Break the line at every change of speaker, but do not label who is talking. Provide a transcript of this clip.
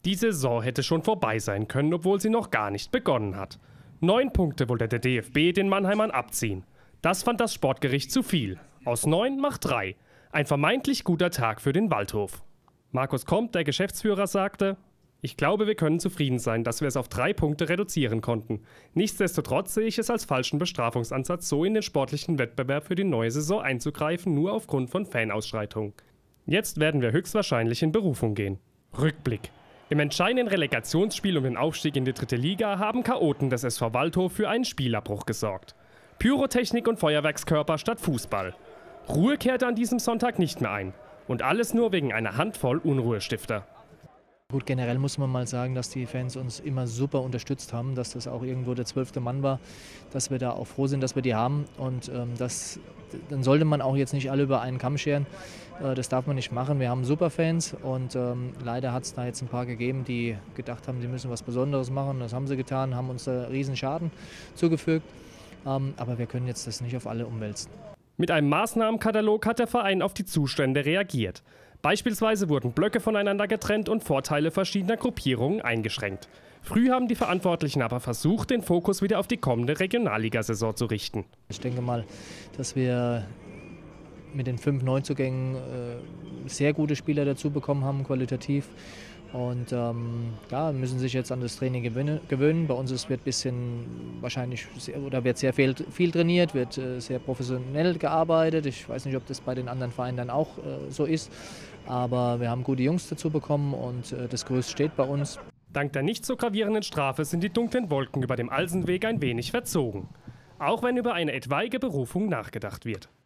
Die Saison hätte schon vorbei sein können, obwohl sie noch gar nicht begonnen hat. 9 Punkte wollte der DFB den Mannheimern abziehen. Das fand das Sportgericht zu viel. Aus 9 macht 3. Ein vermeintlich guter Tag für den Waldhof. Markus Komp, der Geschäftsführer, sagte: Ich glaube, wir können zufrieden sein, dass wir es auf 3 Punkte reduzieren konnten. Nichtsdestotrotz sehe ich es als falschen Bestrafungsansatz, so in den sportlichen Wettbewerb für die neue Saison einzugreifen, nur aufgrund von Fanausschreitungen. Jetzt werden wir höchstwahrscheinlich in Berufung gehen. Rückblick. Im entscheidenden Relegationsspiel um den Aufstieg in die 3. Liga haben Chaoten des SV Waldhof für einen Spielabbruch gesorgt. Pyrotechnik und Feuerwerkskörper statt Fußball. Ruhe kehrte an diesem Sonntag nicht mehr ein. Und alles nur wegen einer Handvoll Unruhestifter.
Gut, generell muss man mal sagen, dass die Fans uns immer super unterstützt haben, dass das auch irgendwo der 12. Mann war, dass wir da auch froh sind, dass wir die haben. Und dann sollte man auch jetzt nicht alle über einen Kamm scheren. Das darf man nicht machen. Wir haben super Fans und leider hat es da jetzt ein paar gegeben, die gedacht haben, sie müssen was Besonderes machen. Das haben sie getan, haben uns da riesen Schaden zugefügt. Aber wir können jetzt das nicht auf alle umwälzen.
Mit einem Maßnahmenkatalog hat der Verein auf die Zustände reagiert. Beispielsweise wurden Blöcke voneinander getrennt und Vorteile verschiedener Gruppierungen eingeschränkt. Früh haben die Verantwortlichen aber versucht, den Fokus wieder auf die kommende Regionalligasaison zu richten.
Ich denke mal, dass wir mit den 5 Neuzugängen sehr gute Spieler dazu bekommen haben, qualitativ. Und müssen sich jetzt an das Training gewöhnen. Bei uns wird sehr viel trainiert, wird sehr professionell gearbeitet. Ich weiß nicht, ob das bei den anderen Vereinen dann auch so ist. Aber wir haben gute Jungs dazu bekommen und das Gerüst steht bei uns.
Dank der nicht so gravierenden Strafe sind die dunklen Wolken über dem Alsenweg ein wenig verzogen. Auch wenn über eine etwaige Berufung nachgedacht wird.